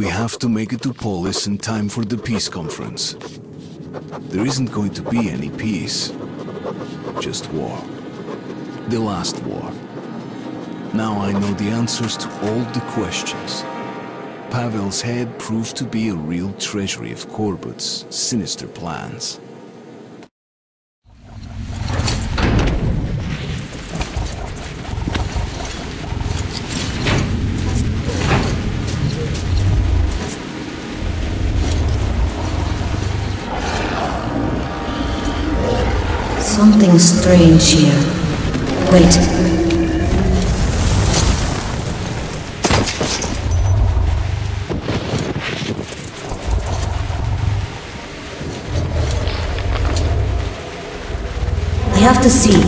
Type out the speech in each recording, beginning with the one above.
We have to make it to Polis in time for the peace conference. There isn't going to be any peace. Just war. The last war. Now I know the answers to all the questions. Pavel's head proved to be a real treasury of Korbut's sinister plans. Something strange here. Wait. I have to see.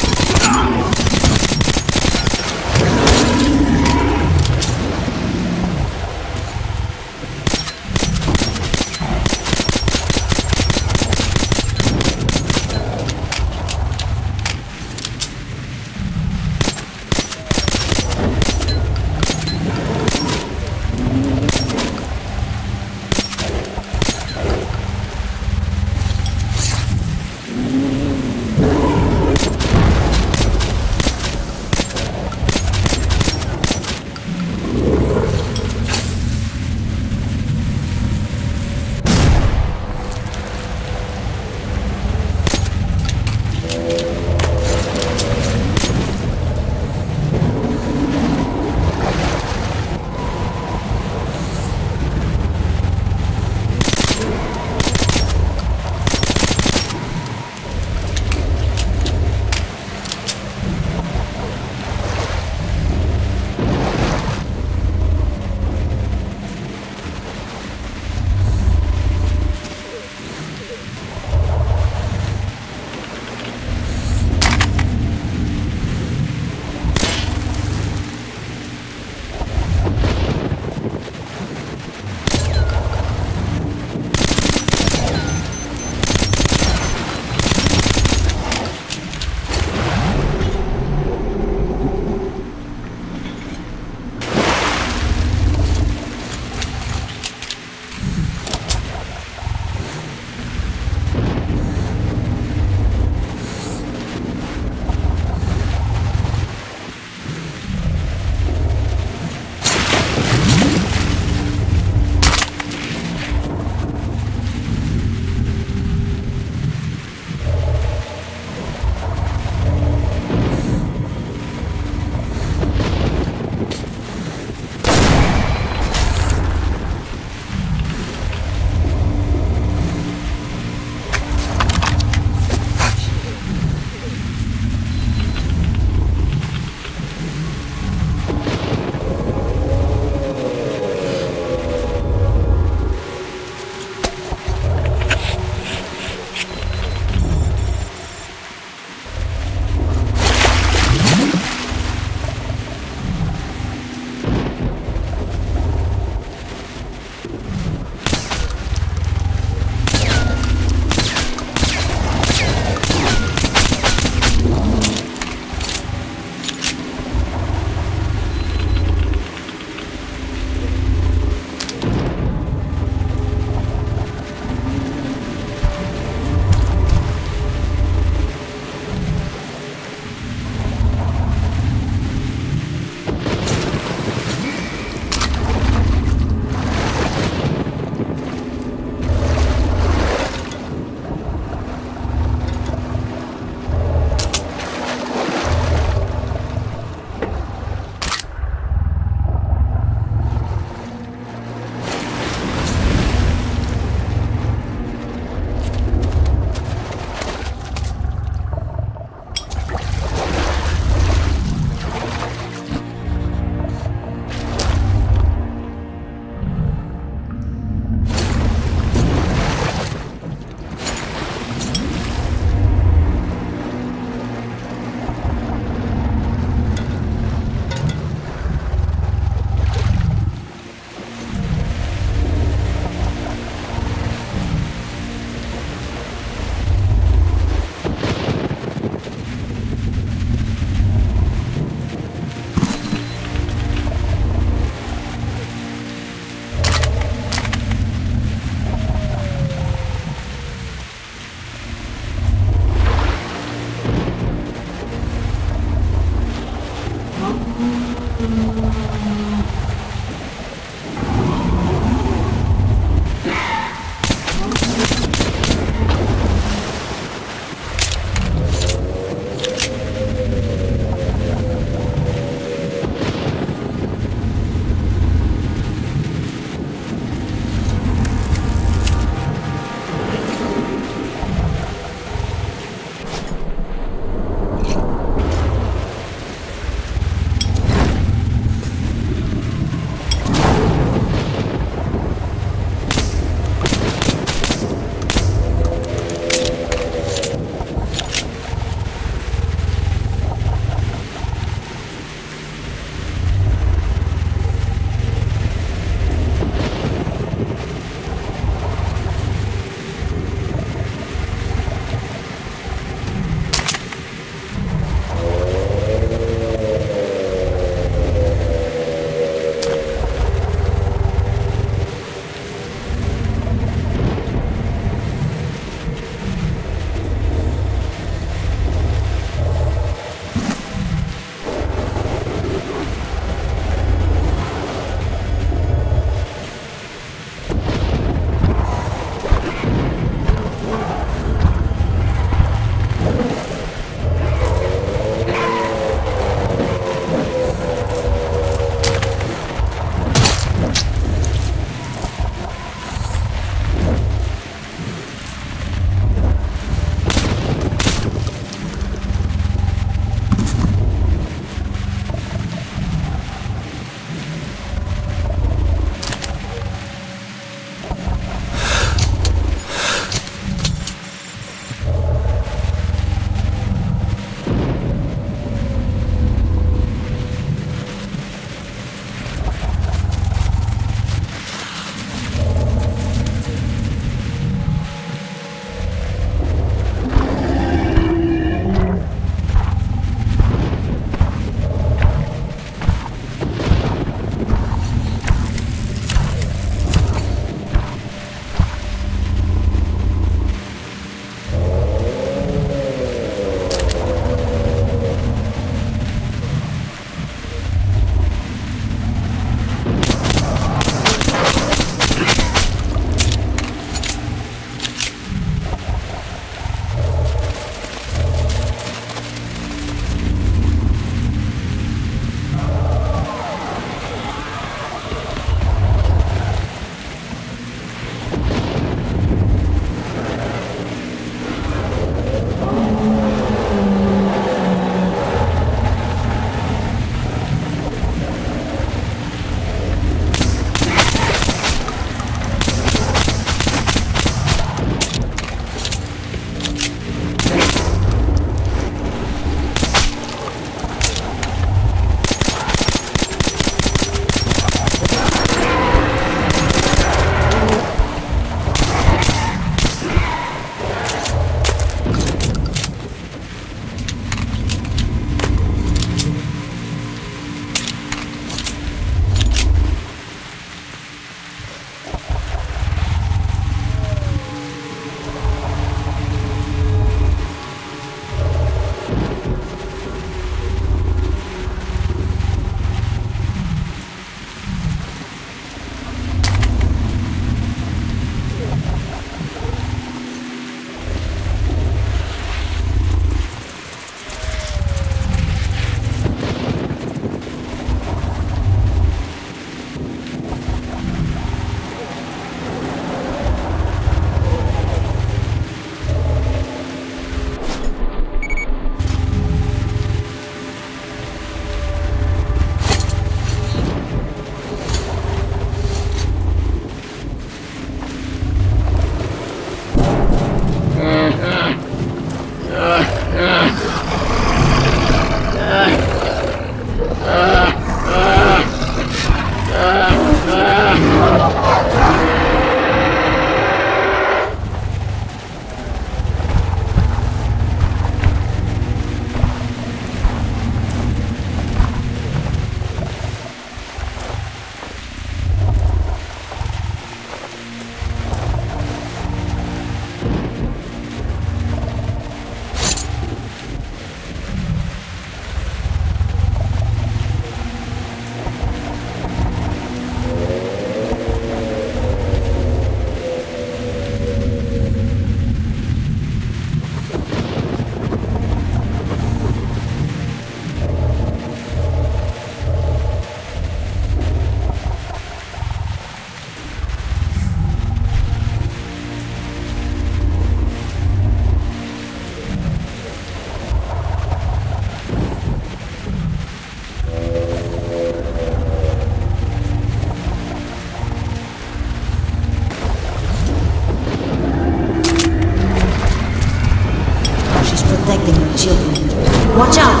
Watch out!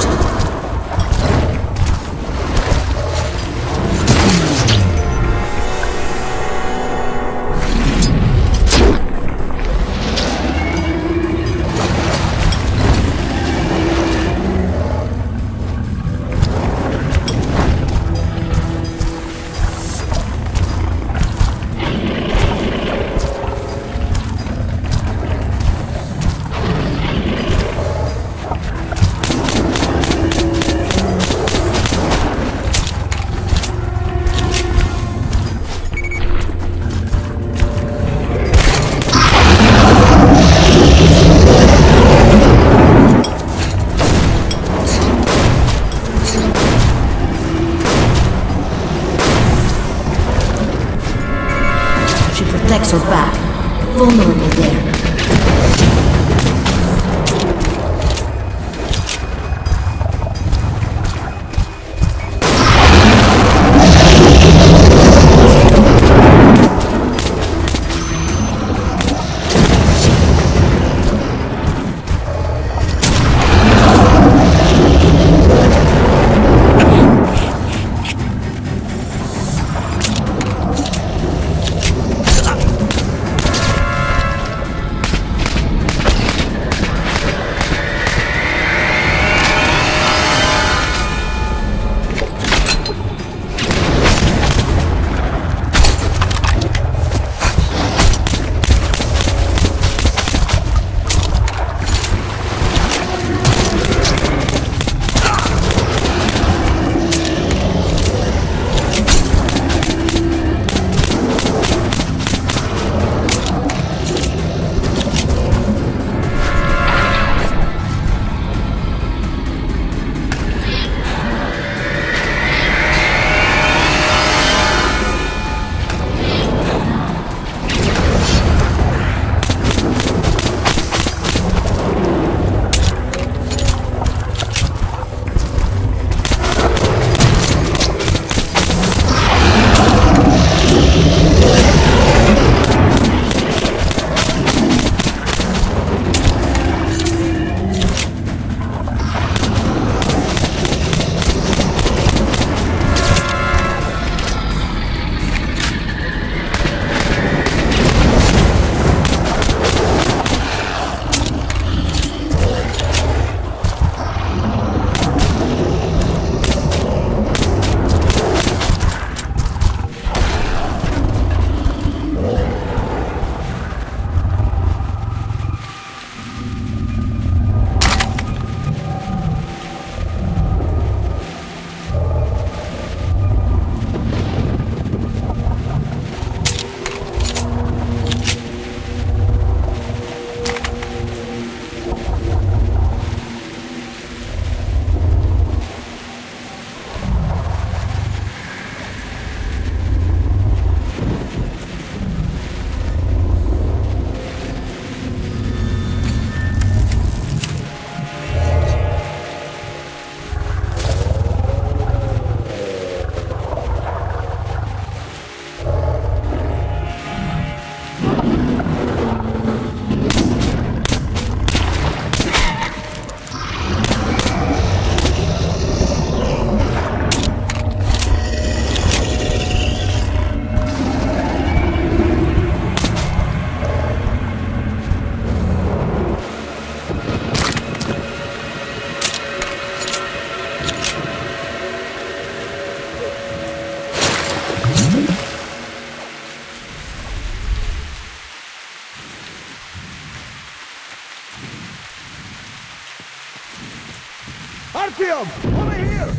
Protects her back. Vulnerable there. Artyom! Over here!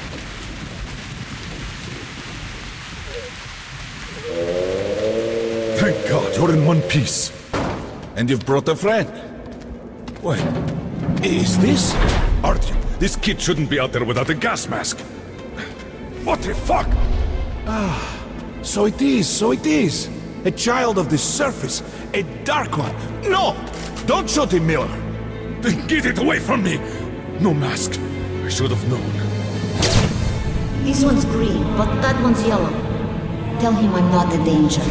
Thank God you're in one piece. And you've brought a friend. Wait, is this? Artyom, this kid shouldn't be out there without a gas mask. What the fuck? So it is. A child of the surface. A dark one. No! Don't shoot him, Miller. Then get it away from me! No mask. I should have known. This one's green, but that one's yellow. Tell him I'm not a danger.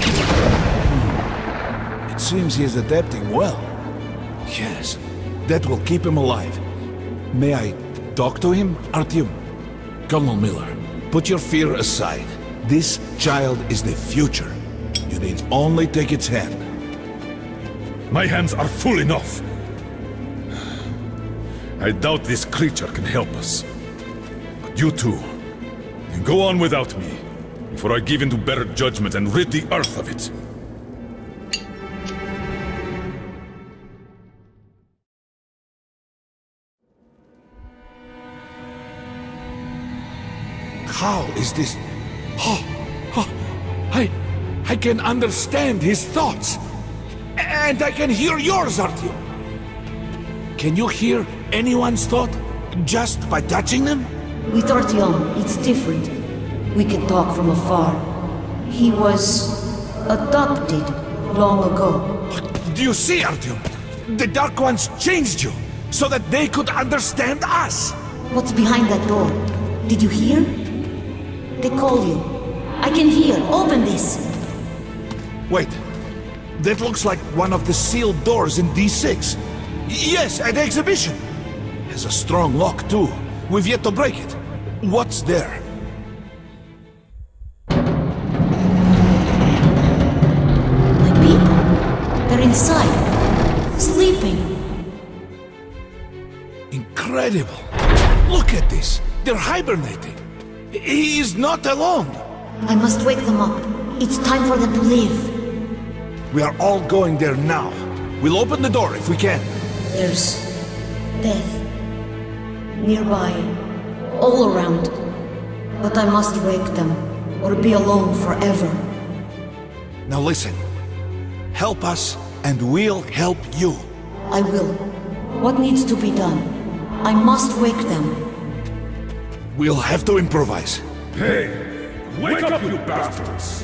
It seems he is adapting well. Yes, that will keep him alive. May I talk to him, Artyom? Colonel Miller, put your fear aside. This child is the future. You need only take its hand. My hands are full enough. I doubt this creature can help us. But you two, can go on without me, before I give in to better judgment and rid the earth of it. How is this? I can understand his thoughts. And I can hear yours, Artyom. Can you hear anyone's thought just by touching them? With Artyom, it's different. We can talk from afar. He was adopted long ago. Do you see, Artyom? The Dark Ones changed you so that they could understand us. What's behind that door? Did you hear? They call you. I can hear. Open this. Wait. That looks like one of the sealed doors in D6. Yes, at the exhibition. Has a strong lock, too. We've yet to break it. What's there? My people. They're inside. Sleeping. Incredible. Look at this. They're hibernating. He is not alone. I must wake them up. It's time for them to live. We are all going there now. We'll open the door if we can. There's death nearby, all around. But I must wake them, or be alone forever. Now listen. Help us, and we'll help you. I will. What needs to be done? I must wake them. We'll have to improvise. Hey! Wake up, you bastards!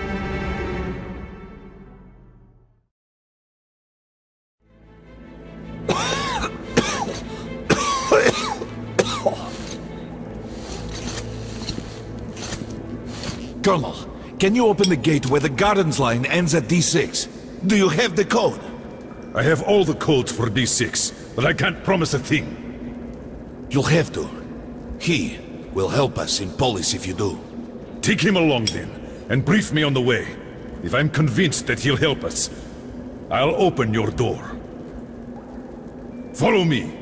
Colonel, can you open the gate where the Gardens line ends at D6? Do you have the code? I have all the codes for D6, but I can't promise a thing. You'll have to. He will help us in Polis if you do. Take him along then, and brief me on the way. If I'm convinced that he'll help us, I'll open your door. Follow me.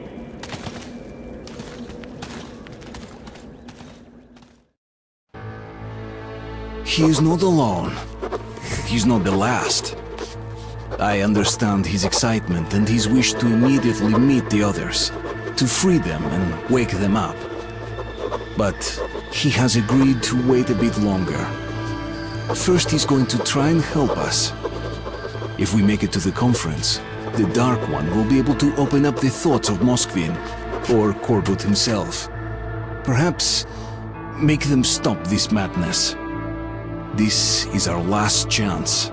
He is not alone. He's not the last. I understand his excitement and his wish to immediately meet the others, to free them and wake them up. But he has agreed to wait a bit longer. First, he's going to try and help us. If we make it to the conference, the Dark One will be able to open up the thoughts of Moskvin, or Korbut himself. Perhaps make them stop this madness. This is our last chance.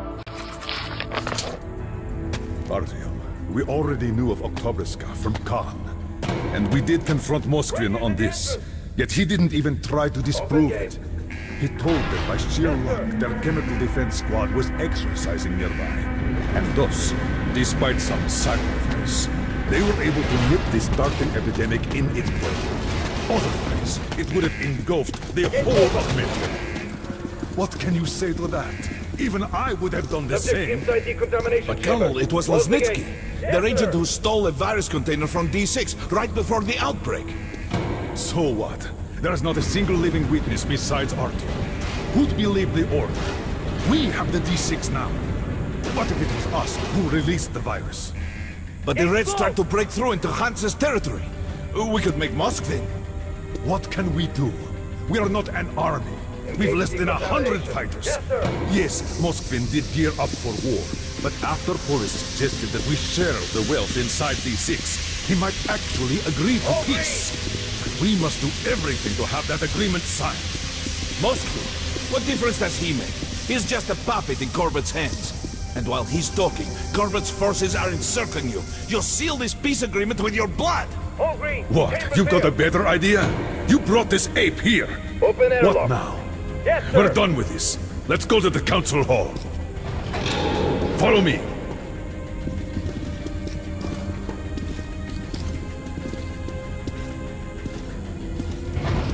Artyom, we already knew of Oktyabrska from Khan. And we did confront Moskvin on this. Yet he didn't even try to disprove it. He told them by sheer luck their chemical defense squad was exercising nearby. And thus, despite some sacrifice, they were able to nip this starting epidemic in its bud. Otherwise, it would have engulfed the whole of Midland. What can you say to that? Even I would have done the same. But Colonel, it was Lasnitsky, their agent who stole a virus container from D6 right before the outbreak. So what? There is not a single living witness besides Artyom. Who'd believe the order? We have the D6 now. What if it was us who released the virus? But the Reds tried to break through into Hansa's territory. We could make Moskvin. What can we do? We are not an army. We've less than 100 fighters. Yes, Moskvin did gear up for war, but after Polis suggested that we share the wealth inside D6, he might actually agree to peace. But we must do everything to have that agreement signed. Moskvin? What difference does he make? He's just a puppet in Korbut's hands. And while he's talking, Korbut's forces are encircling you. You'll seal this peace agreement with your blood! What? You've got a better idea? You brought this ape here. What now? We're done with this. Let's go to the council hall. Follow me.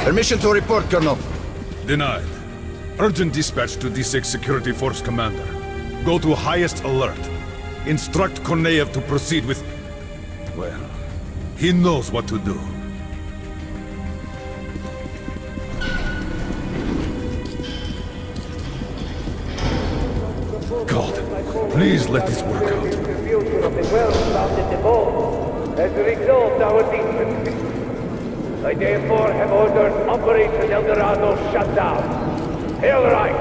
Permission to report, Colonel. Denied. Urgent dispatch to D6 Security Force Commander. Go to highest alert. Instruct Korneyev to proceed with... well, he knows what to do. God, please let this work out. The future of the world started to evolve as a result of our defense. I therefore have ordered Operation El Dorado shut down. Hail Reich!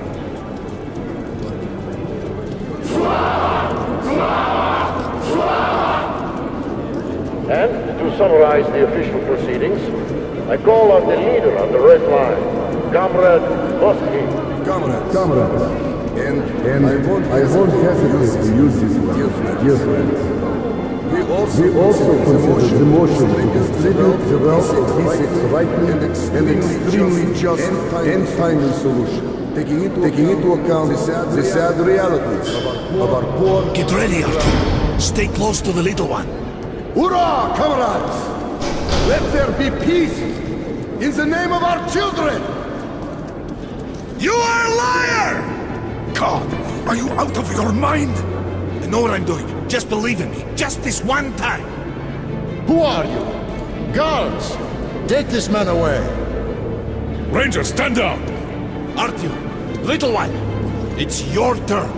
And to summarize the official proceedings, I call on the leader on the red line, Comrade Bosky. Comrade. And I won't hesitate to use this word, dear friends. We also consider the motion to tribute the wealth of D6 rightly and extremely just and timely solution, taking into account the sad realities of our poor... Get ready, Artyom. Stay close to the little one. Hurrah, comrades! Let there be peace in the name of our children! You are a liar! God, are you out of your mind? I know what I'm doing. Just believe in me. Just this one time. Who are you? Guards! Take this man away. Ranger, stand down! Artyom, little one, it's your turn.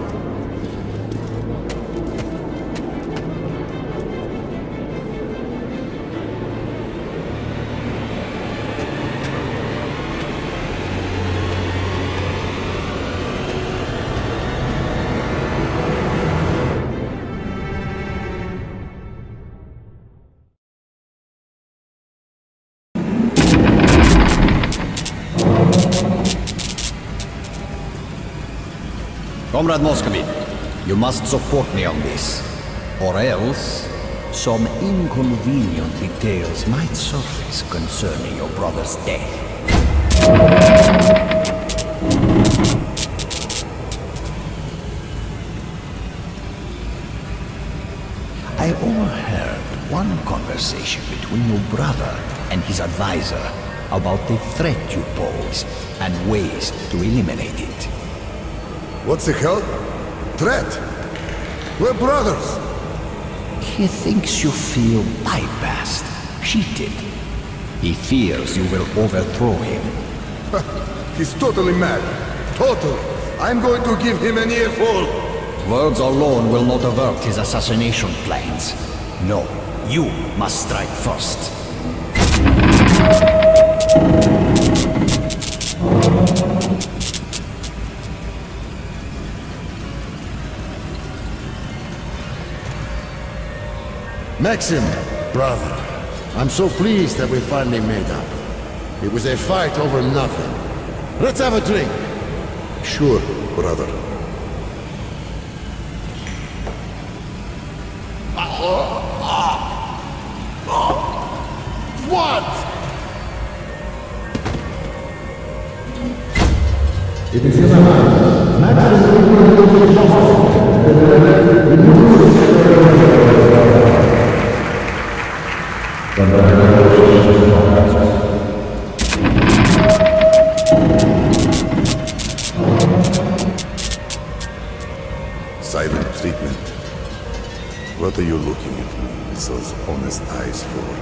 Comrade Moscovy, you must support me on this. Or else, some inconvenient details might surface concerning your brother's death. I overheard one conversation between your brother and his advisor about the threat you pose and ways to eliminate it. What the hell? Threat? We're brothers! He thinks you feel bypassed, cheated. He fears you will overthrow him. He's totally mad. Total. I'm going to give him an earful. Words alone will not avert his assassination plans. No, you must strike first. Maxim, brother, I'm so pleased that we finally made up. It was a fight over nothing. Let's have a drink. Sure, brother. What? It is in silent treatment. What are you looking at me with those honest eyes for?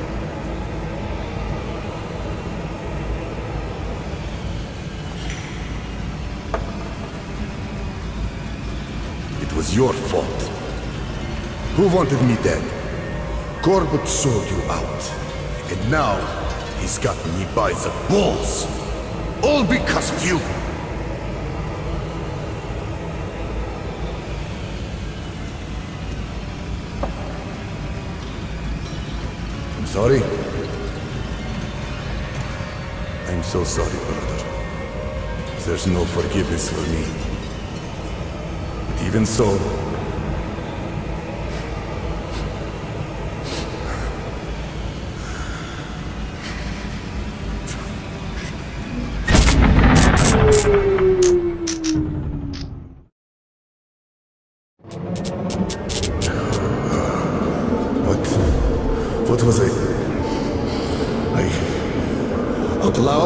It was your fault. Who wanted me dead? Corbett sold you out. And now, he's got me by the balls. All because of you. I'm sorry. I'm so sorry, brother. There's no forgiveness for me. But even so, What was I... Out loud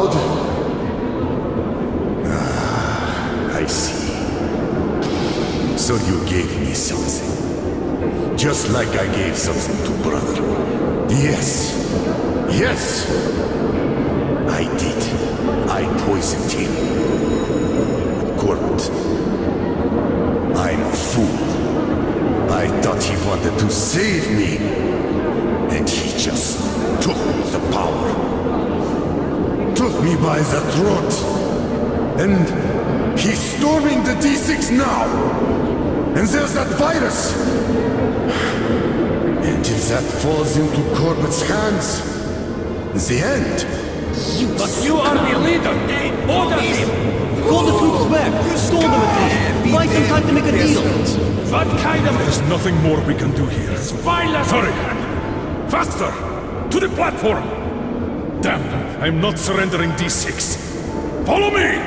I see. So you gave me something. Just like I gave something to brother. Yes. Yes! I did. I poisoned him. Corbett. I'm a fool. I thought he wanted to save me. And he just took the power. Took me by the throat. And he's storming the D6 now. And there's that virus. And if that falls into Corbett's hands, the end. But you are the leader! Order him! Call the troops back! Stall them at least! Buy some time to make a deal! What kind of... There's nothing more we can do here. Violence! Hurry! Faster! To the platform! Damn! I'm not surrendering D6! Follow me!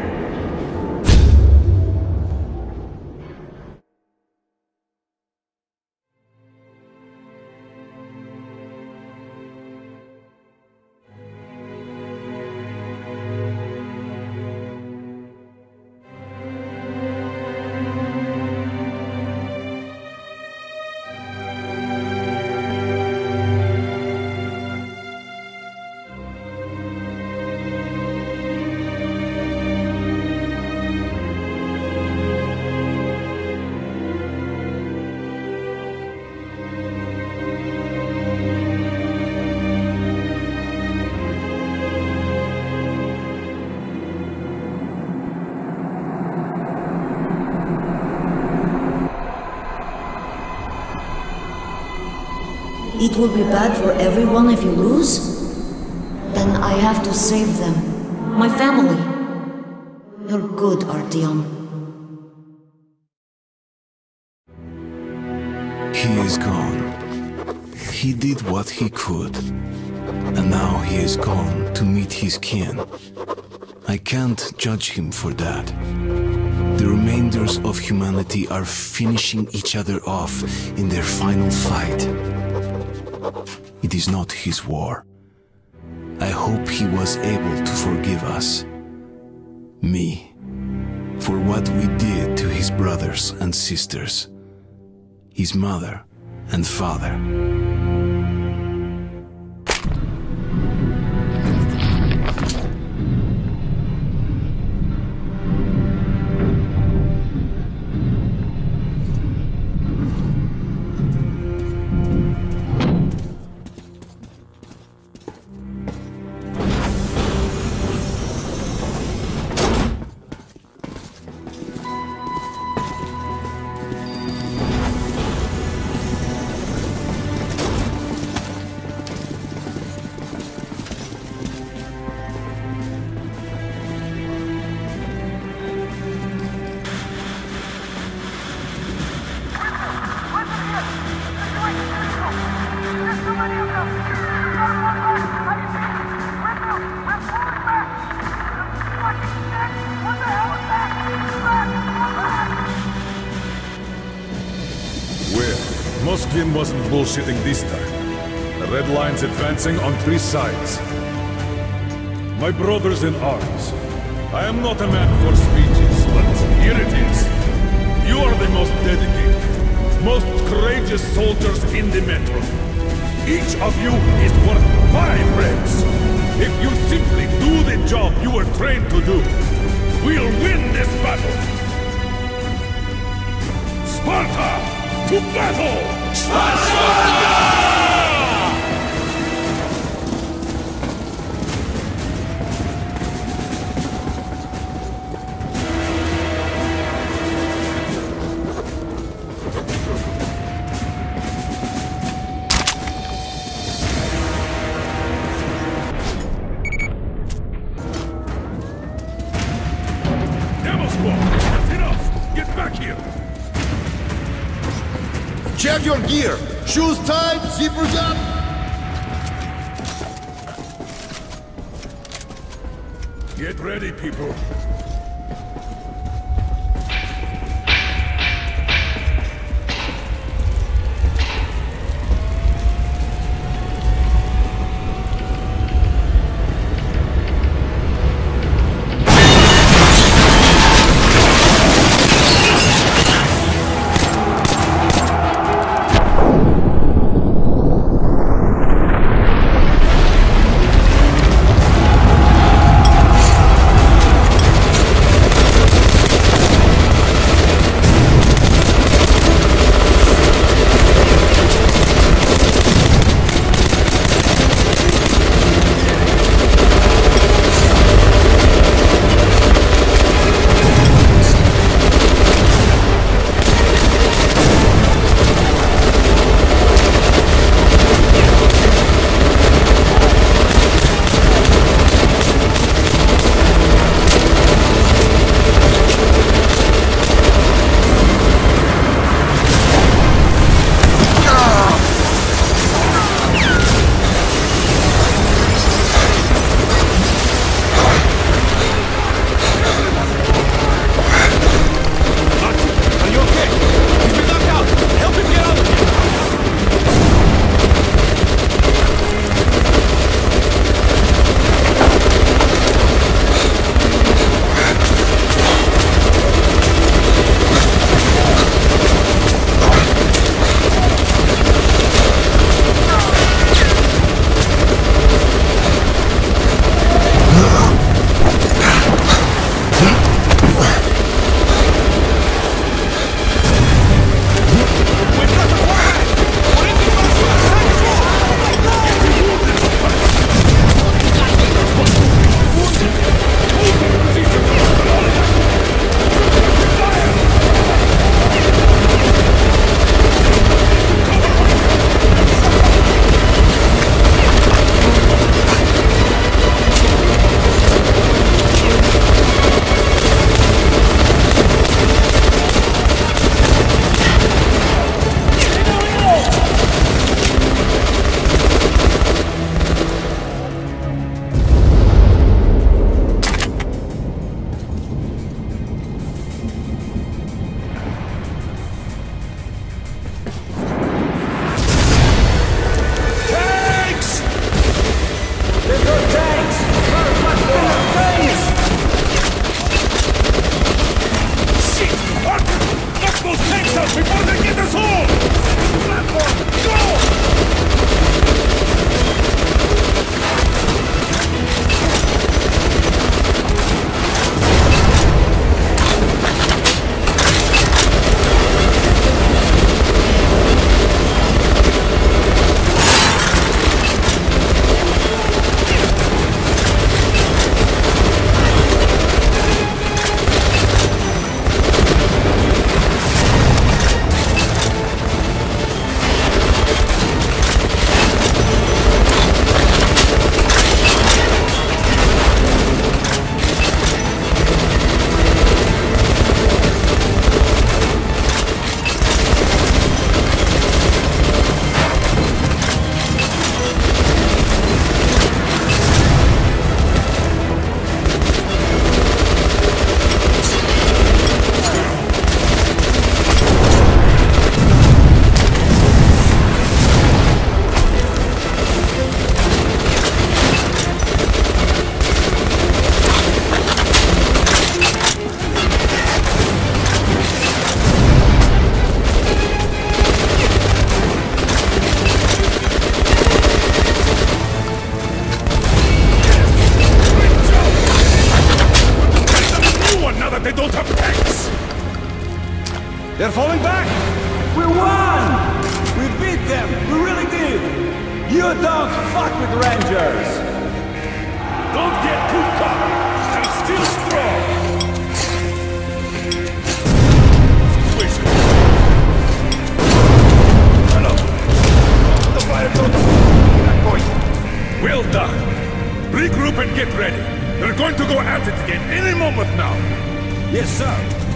It will be bad for everyone if you lose? Then I have to save them. My family. You're good, Artyom. He is gone. He did what he could. And now he is gone to meet his kin. I can't judge him for that. The remainders of humanity are finishing each other off in their final fight. It is not his war. I hope he was able to forgive us. Me. For what we did to his brothers and sisters. His mother and father. Moskvin wasn't bullshitting this time. The Red Line's advancing on 3 sides. My brothers in arms, I am not a man for speeches, but here it is. You are the most dedicated, most courageous soldiers in the Metro. Each of you is worth 5 reds. If you simply do the job you were trained to do, we'll win this battle! Sparta! To battle! Sparta! Check your gear! Shoes tied, zippers up! Get ready, people. out of tanks! They're falling back! We won! We beat them! We really did! You don't fuck with Rangers! Don't get too cocky! I'm still strong! Situation. Hello. The fire goes. That point. Well done. Regroup and get ready. They're going to go at it again any moment now. Yes, sir.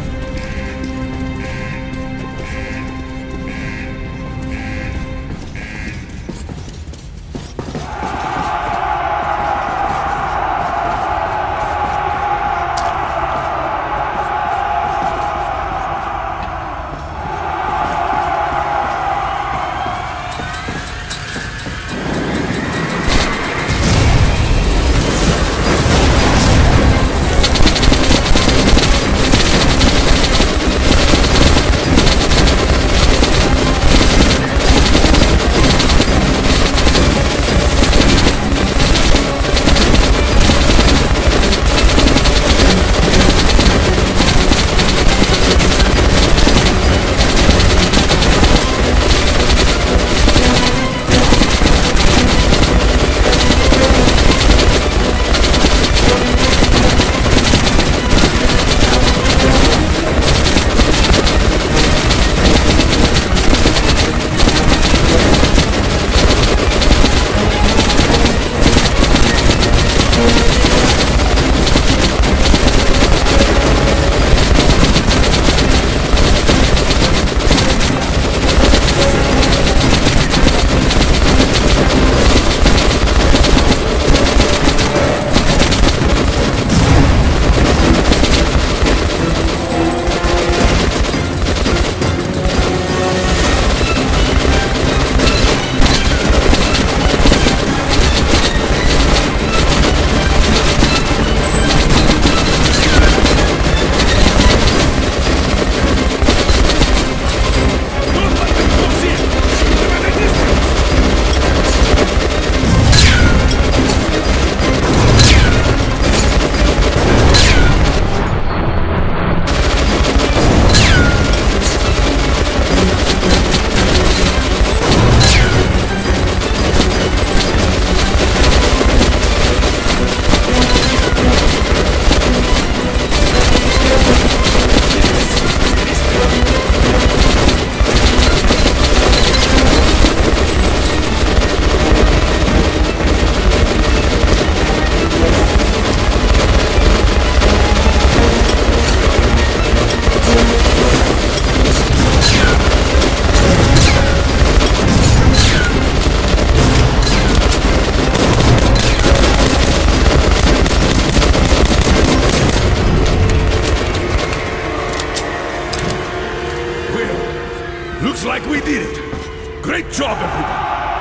Looks like we did it! Great job, everyone!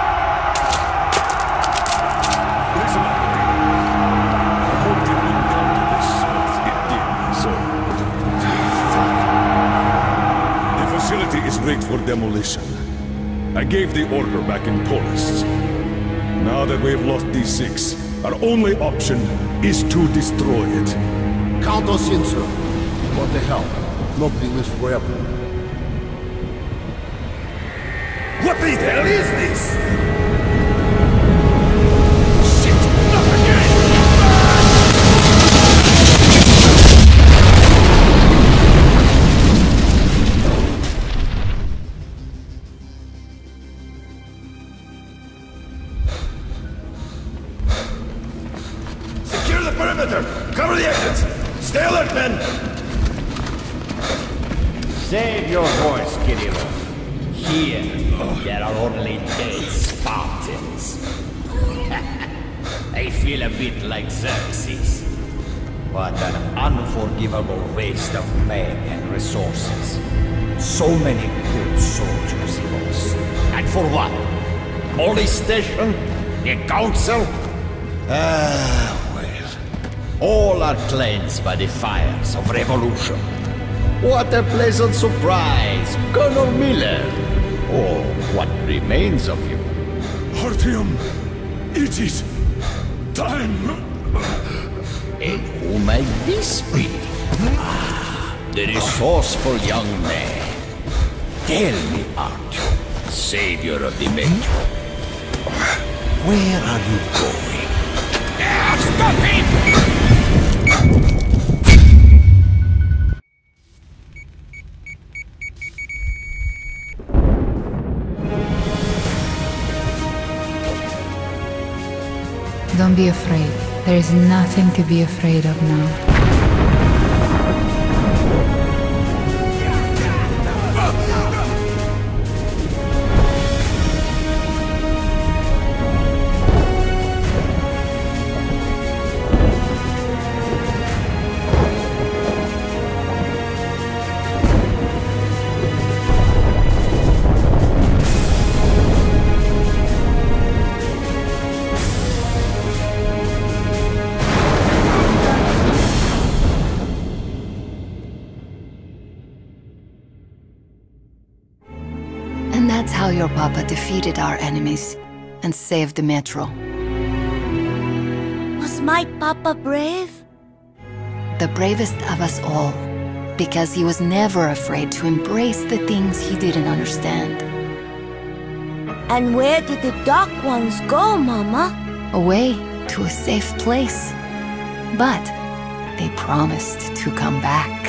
Listen up. I hoped it wouldn't come to this, but it did, so... Fuck. The facility is rigged for demolition. I gave the order back in Polis. Now that we've lost D6, our only option is to destroy it. Count us in, sir. What the hell? Nobody lives forever. What the hell is this? Shit! Not again! Secure the perimeter! Cover the exits! Stay alert, men! Save your voice, Kirillov. Here, there are only dead Spartans. I feel a bit like Xerxes. What an unforgivable waste of men and resources. So many good soldiers lost. And for what? Police station? The council? Well. All are cleansed by the fires of revolution. What a pleasant surprise, Colonel Miller. Or what remains of you. Artyom, it is time. And who might this be? Ah, The resourceful young man. Tell me, Artyom, savior of the Metro. Where are you going? Stop him! Don't be afraid. There is nothing to be afraid of now. And that's how your papa defeated our enemies and saved the Metro. Was my papa brave? The bravest of us all, because he was never afraid to embrace the things he didn't understand. And where did the dark ones go, Mama? Away to a safe place. But they promised to come back.